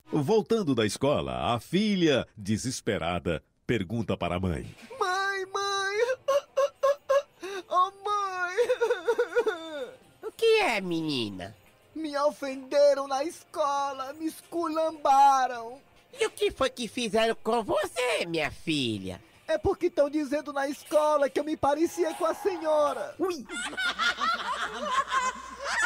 Voltando da escola, a filha, desesperada, pergunta para a mãe. Mãe, mãe! Oh, mãe! O que é, menina? Me ofenderam na escola, me esculambaram. E o que foi que fizeram com você, minha filha? É porque estão dizendo na escola que eu me parecia com a senhora. Ui!